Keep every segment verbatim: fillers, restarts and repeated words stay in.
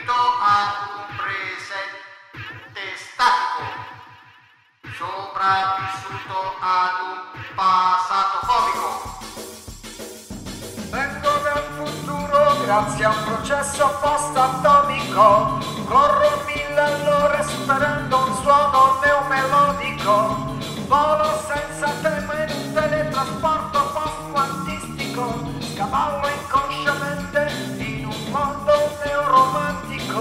riferito a un presente statico, sopravvissuto ad un passato fobico. Vengo dal futuro grazie a un processo post-atomico. Corro mille all'ora sperando un suono neomelodico. Volo senza tema in un teletrasporto post-quantistico. Scavallo inconsciamente in un mondo neoromantico.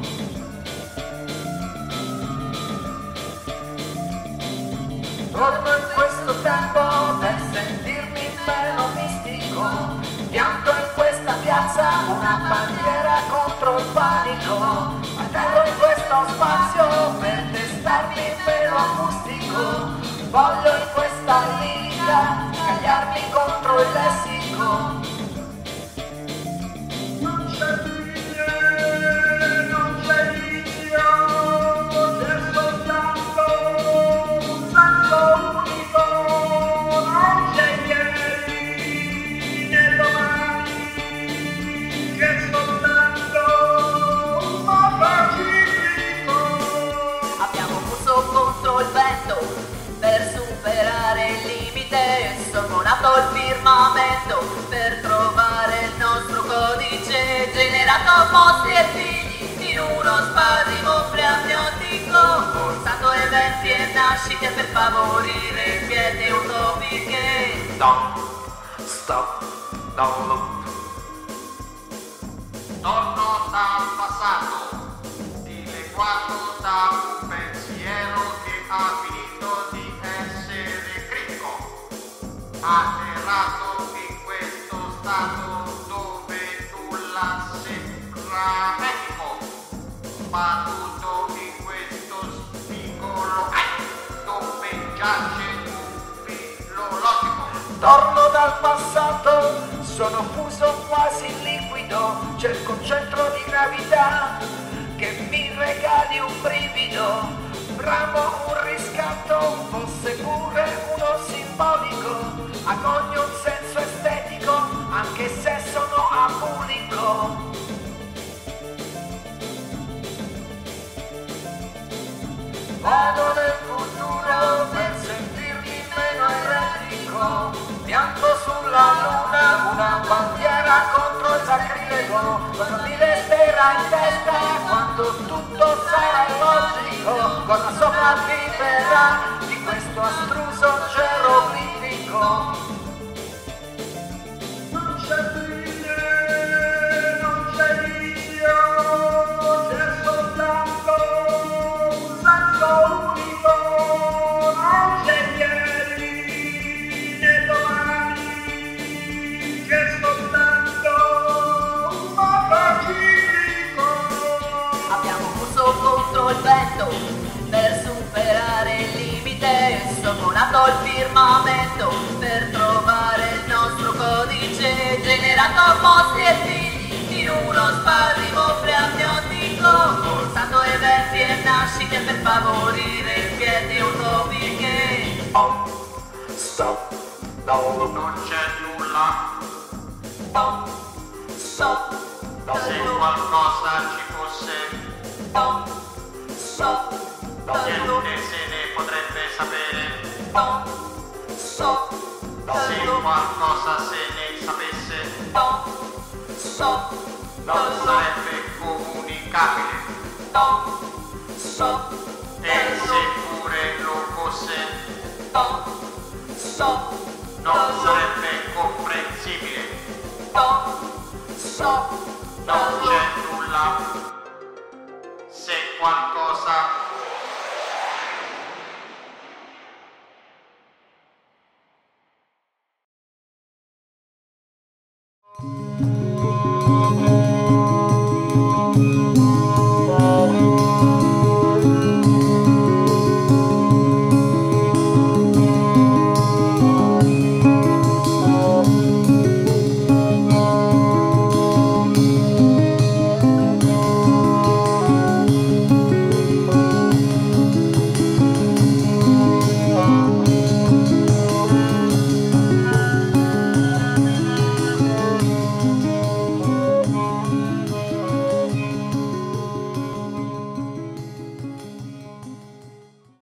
Torno in questo tempo per sentirmi meno mistico. Pianto in questa piazza una bandiera contro il panico. Atterro in questo spazio per testarmi meno acustico. Voglio in questa lirica scagliarmi contro il lessico. Non c'è fine, non c'è inizio, c'è soltanto un senso unico. Non c'è ieri né domani, che soltanto un modo ciclico. Abbiamo corso contro il vento per superare il limite. Sorvolato il firmamento per trovare il nostro codice. Generato posti e figli in uno spasimo preamniotico. Forzato eventi e nascite per favorire quiete utopiche. Don't stop, don't look. Torno dal passato, dileguato da un pensiero che ha finito di essere critico, atterrato in questo stato dove nulla sembra etico, battuto in questo spigolo dove giace un filo logico. Torno dal passato, sono fuso quasi liquido, cerco un centro di gravità che mi regali un brivido. Bramo un riscatto, fosse pure uno simbolico, agogno un senso estetico, anche se sono apulico. Vado nel futuro per sentirmi meno eretico. Pianto sulla luna una bandiera contro il sacrilego. Cosa mi resterà in testa quando tutto sarà illogico? Cosa sopravviverà di questo astruso geroglifico? Non c'è fine, non c'è inizio, c'è soltanto un senso unico. Non c'è ieri né domani, che soltanto un modo ciclico. Abbiamo corso contro il vento per superare il limite. Sorvolato il firmamento per trovare il nostro codice. Generato posti e figli in uno spasimo preamniotico. Forzato eventi e nascite per favorire quiete utopiche. Oh, stop, don't look. Non c'è nulla, Oh, stop, se qualcosa ci fosse, oh, stop, niente se ne potrebbe sapere. oh, stop, Se qualcosa se ne sapesse, oh, stop, non sarebbe comunicabile. oh, stop, E se pure lo fosse, oh, stop, non sarebbe comprensibile. oh, stop, Non c'è